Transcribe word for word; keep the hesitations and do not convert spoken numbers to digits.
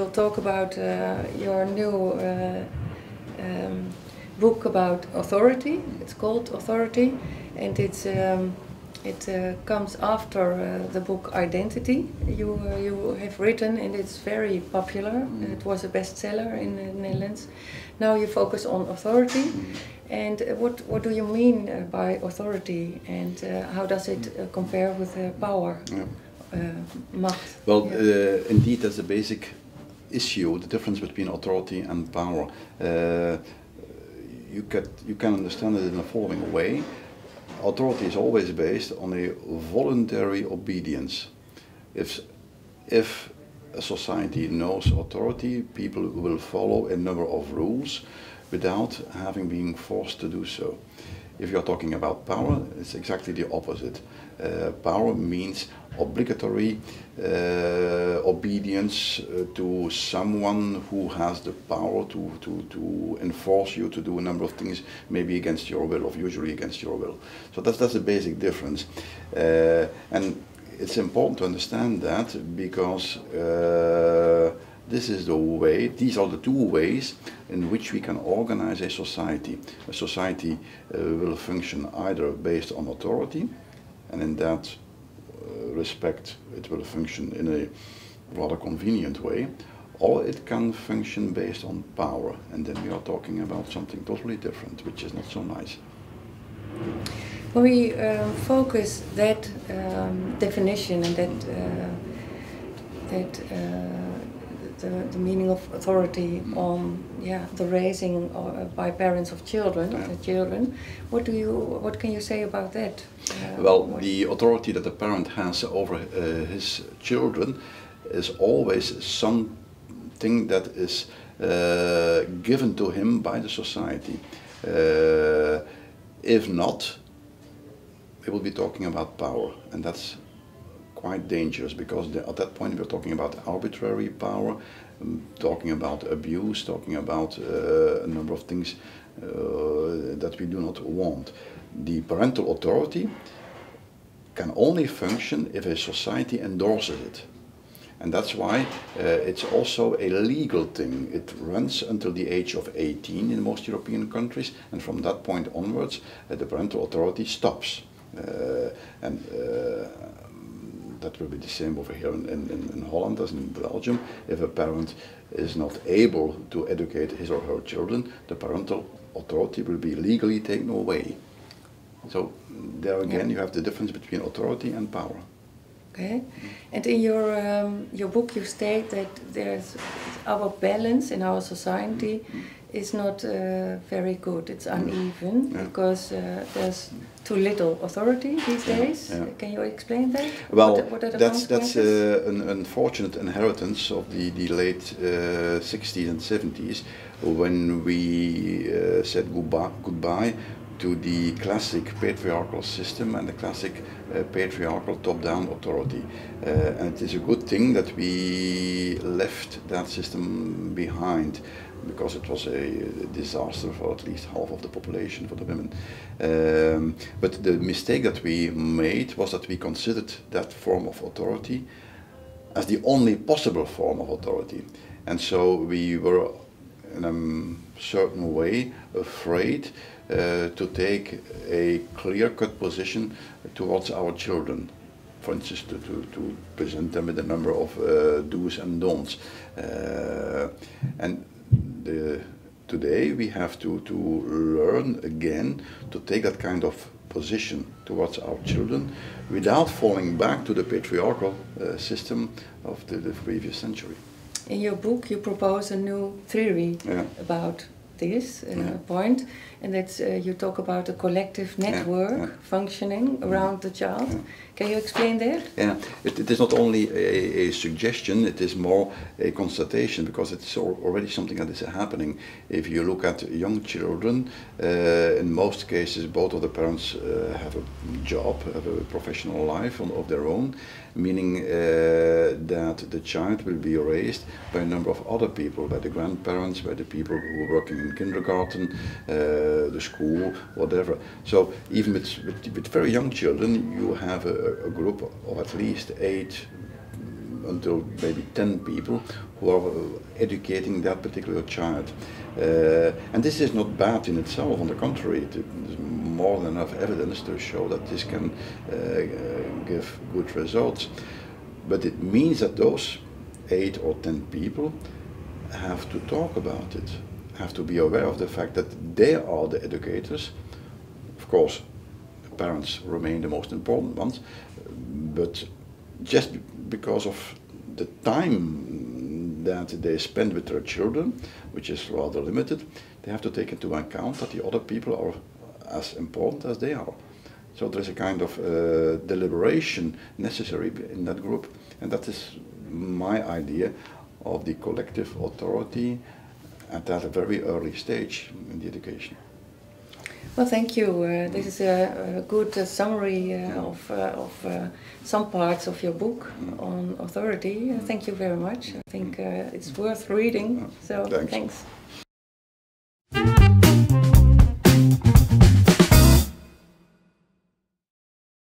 will talk about uh, your new uh, um, book about authority. It's called Authority, and it's um, it uh, comes after uh, the book Identity you uh, you have written, and it's very popular. Mm. It was a bestseller in the Netherlands. Now you focus on authority, mm. and uh, what what do you mean uh, by authority, and uh, how does it uh, compare with uh, power? Yeah. Uh, macht. Well, yeah. uh, indeed, that's a basic issue, the difference between authority and power. Uh, you, can, you can understand it in the following way. Authority is always based on a voluntary obedience. If, if a society knows authority, people will follow a number of rules without having been forced to do so. If you're talking about power, it's exactly the opposite. Uh, power means obligatory uh, obedience uh, to someone who has the power to, to, to enforce you to do a number of things, maybe against your will, or usually against your will. So that's, that's a basic difference. Uh, and it's important to understand that because uh, this is the way, these are the two ways in which we can organize a society. A society uh, will function either based on authority, and in that uh, respect it will function in a rather convenient way, or it can function based on power, and then we are talking about something totally different, which is not so nice. When we um, focus that um, definition and that, uh, that uh, the, the meaning of authority mm. on yeah, the raising uh, by parents of children, yeah. of the children, what do you, what can you say about that? Uh, well, the authority that a parent has over uh, his children is always something that is uh, given to him by the society. Uh, if not, we will be talking about power, and that's quite dangerous, because the, at that point we're talking about arbitrary power, um, talking about abuse, talking about uh, a number of things uh, that we do not want. The parental authority can only function if a society endorses it. And that's why uh, it's also a legal thing. It runs until the age of eighteen in most European countries, and from that point onwards uh, the parental authority stops. Uh, and uh, that will be the same over here in, in, in Holland as in Belgium. If a parent is not able to educate his or her children, the parental authority will be legally taken away. So there again you have the difference between authority and power. Okay, and in your um, your book you state that there's our balance in our society is not uh, very good. It's uneven yeah. because uh, there's too little authority these days. Yeah. Yeah. Can you explain that? Well, what, what are the that's that's uh, an unfortunate inheritance of the the late uh, sixties and seventies, when we uh, said goodbye goodbye to the classic patriarchal system and the classic uh, patriarchal top-down authority. Uh, and it is a good thing that we left that system behind, because it was a disaster for at least half of the population, for the women. Um, but the mistake that we made was that we considered that form of authority as the only possible form of authority. And so we were, in a certain way, afraid uh, to take a clear-cut position towards our children. For instance, to, to, to present them with a number of uh, do's and don'ts. Uh, and the, today we have to, to learn again to take that kind of position towards our children without falling back to the patriarchal uh, system of the, the previous century. In your book you propose a new theory yeah. about this uh, yeah. point, and that's uh, you talk about a collective network yeah. Yeah. functioning around the child. Yeah. Can you explain that? Yeah, it, it is not only a, a suggestion, it is more a constatation, because it's already something that is happening. If you look at young children, uh, in most cases both of the parents uh, have a job, have a professional life on, of their own, meaning uh, that the child will be raised by a number of other people, by the grandparents, by the people who are working in kindergarten, uh, the school, whatever. So even with, with, with very young children, you have a, a group of at least eight, until maybe ten people who are educating that particular child. Uh, and this is not bad in itself, on the contrary, there's more than enough evidence to show that this can uh, give good results. But it means that those eight or ten people have to talk about it, have to be aware of the fact that they are the educators. Of course, parents remain the most important ones, but just because of the time that they spend with their children, which is rather limited, they have to take into account that the other people are as important as they are. So there is a kind of uh, deliberation necessary in that group, and that is my idea of the collective authority at that very early stage in the education. Well, thank you. Uh, this is a, a good uh, summary uh, of, uh, of uh, some parts of your book on authority. Uh, thank you very much. I think uh, it's worth reading. So Thanks. thanks.